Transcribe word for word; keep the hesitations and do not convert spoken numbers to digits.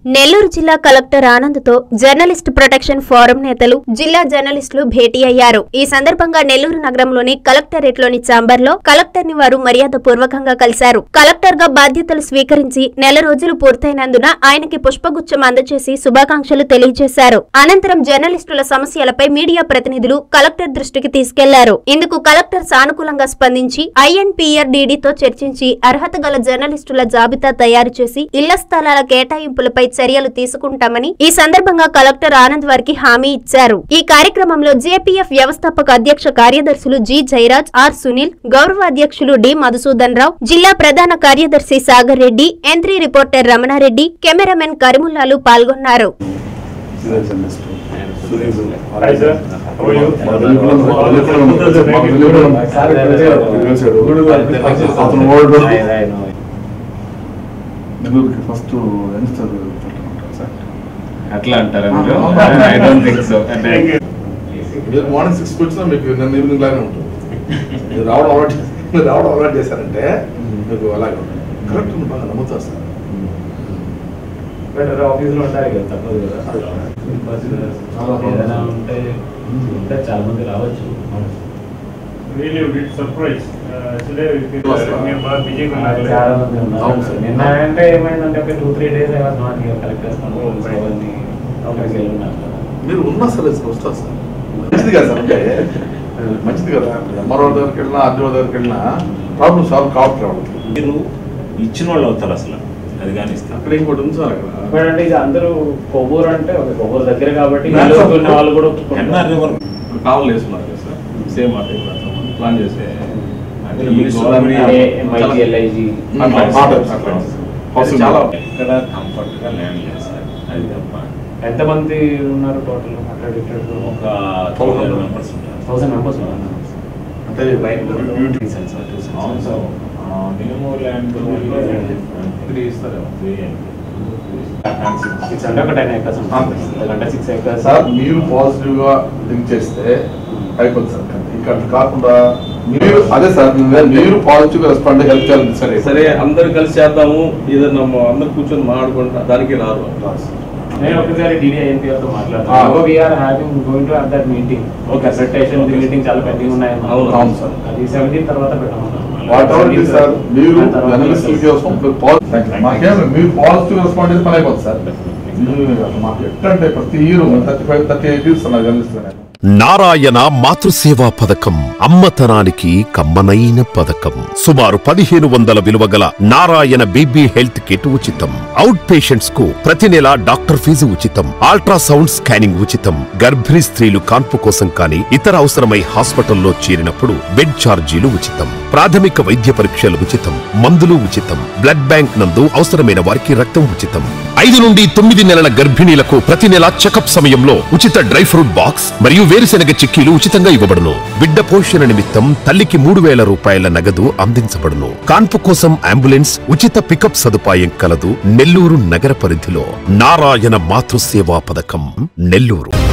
నెల్లూరు జిల్లా కలెక్టర్ ఆనంద్తో journalist protection forum నేతలు జిల్లా జర్నలిస్టులు భేటీ అయ్యారు. ఈ సందర్భంగా నెల్లూరు నగరంలోని కలెక్టరేట్లోని ఛాంబర్లో కలెక్టర్ ని వారు మర్యాద పూర్వకంగా కలిశారు. కలెక్టర్ గా బాధ్యతలు స్వీకరించి నెల రోజులు పూర్తయినందున ఆయనకి పుష్పగుచ్చం అందజేసి శుభాకాంక్షలు తెలియజేశారు. అనంతరం జర్నలిస్టుల సమస్యలపై మీడియా ప్రతినిధులు కలెక్టర్ దృష్టికి తీసుకెళ్లారు. ఇందుకు కలెక్టర్ సానుకూలంగా స్పందించి ఐఎన్పీఆర్డీడీతో చర్చించి అర్హత గల జర్నలిస్టుల జాబితా తయారు చేసి ఇళ్ల స్థలాల కేటాయింపులపై చర్యలు తీసుకుంటామని ఈ సందర్భంగా కలెక్టర్ ఆనంద్ వారికి హామీ ఇచ్చారు. ఈ కార్యక్రమంలో జేపీఎఫ్ వ్యవస్థాపక అధ్యక్ష కార్యదర్శులు జి జయరాజ్, ఆర్ సునీల్, గౌరవ అధ్యక్షులు డి మధుసూదన్ రావు, జిల్లా ప్రధాన కార్యదర్శి సాగర్ రెడ్డి, ఎంత్రీ రిపోర్టర్ రమణారెడ్డి, కెమెరామెన్ కరిముల్లాలు పాల్గొన్నారు. ఫస్ట్ అట్లా అంటారా? I don't think so. మీరు మార్నింగ్ సిక్స్ వచ్చినా మీకు నన్ను ఈవినింగ్ లాగానే ఉంటుంది. మీరు రావడం అలవాటు మీరు రావడం అలవాటు చేశారంటే మీకు అలాగే ఉంటుంది. కరెక్ట్ బాగా నమ్ముతారు సార్. బట్ ఆఫీస్లో ఉంటారు కదా, తప్పదు కదా. ఏదైనా ఉంటే ఉంటే చాలా మంది రావచ్చు. నిన్న అంటే ఏమైందంటే ఒక టూ త్రీ డేస్ కలెక్టర్స్ మీరు ఉన్నా సరే వస్తారు సార్. మంచిది కదా సార్, అంటే మంచిది కదా. ఎంఆర్ఓ దగ్గరికి వెళ్ళినా ఆర్డీఓ దగ్గరికి వెళ్ళినా ప్రాబ్లమ్ సాల్వ్ కావట్లేదు వాళ్ళకి. మీరు ఇచ్చిన వాళ్ళు అవుతారు అసలు, అది కానీ ఇస్తారు. అక్కడ ఇంకోటి ఉంది సార్. అక్కడ అంటే ఇది అందరూ కొవ్వూరు అంటే ఒక కొవ్వూరు దగ్గర కాబట్టి వాళ్ళు కూడా కావాలి వేసుకున్నారు కదా సార్. సేమ్ అదే ప్లాన్ చేసే చాలా ఇక్కడ కంఫర్ట్ గా ల్యాండ్ లేదు సార్. అది తప్ప ఎంతమంది ఉన్నారు టోటల్? ఒక థౌసండ్ మెంబర్స్ ఉంటారు. థౌసండ్ మెంబర్స్ అంటే మినిమం ల్యాండ్ త్రీ ఇస్తారు. సిక్స్ అంటే ఒక టెన్ ఏకర్స్ అంటే సిక్స్ ఏకర్స్. సార్ మీరు పాజిటివ్ గా థింక్ చేస్తే అయిపోతుంది సార్. ఇక్కడ కాకుండా మీరు అదే సార్ మీరు పాజిటివ్ గా రెస్పాండ్ హెల్ప్ చేయాలి. సరే సరే అందరు కలిసి చేద్దాము, ఏదన్నా అందరు కూర్చొని మాట్లాడుకుంటా దానికి రారు. నేను ఒకసారి డీడీఐఎన్పీఆర్ తో మాట్లాడతాను. We're having going to have that meeting. Okay, presentation meeting చాలా పెండింగ్ ఉన్నాయి. అవును అవును సార్. అది సెవెంటీన్ తర్వాత పెట్టమన్నాను. Whatever it is sir, మీరు జర్నలిస్టుల కోసం మాకేం మీరు పాజిటివ్ రెస్పాండ్ చేసి పని అయిపోతుంది సార్. మాకు ఎట్లంటే ప్రతి year thirty five thirty eight years నా జర్నలిస్ట్. నారాయణ మాతృసేవా పథకం అమ్మతనానికి కమ్మనైన పథకం. సుమారు పదిహేను వందల విలువ గల నారాయణ బేబీ హెల్త్ కిట్ ఉచితం. అవుట్ పేషెంట్స్ కు ప్రతి నెల డాక్టర్ ఫీజు ఉచితం. అల్ట్రాసౌండ్ స్కానింగ్ ఉచితం. గర్భిణీ స్త్రీలు కాన్పు కోసం కానీ ఇతర అవసరమై హాస్పిటల్లో చేరినప్పుడు బెడ్ ఛార్జీలు ఉచితం. ప్రాథమిక వైద్య పరీక్షలు ఉచితం. మందులు ఉచితం. బ్లడ్ బ్యాంక్ నందు అవసరమైన వారికి రక్తం ఉచితం. ఐదు నుండి తొమ్మిది నెలల గర్భిణీలకు ప్రతి నెల చెకప్ సమయంలో ఉచిత డ్రై ఫ్రూట్ బాక్స్ మరియు వేరుశెనగ చిక్కీలు ఉచితంగా ఇవ్వబడును. బిడ్డ పోషణ నిమిత్తం తల్లికి మూడు వేల రూపాయల నగదు అందించబడును. కాన్పు కోసం అంబులెన్స్ ఉచిత పికప్ సదుపాయం కలదు. నెల్లూరు నగర పరిధిలో నారాయణ మాతృసేవా పథకం, నెల్లూరు.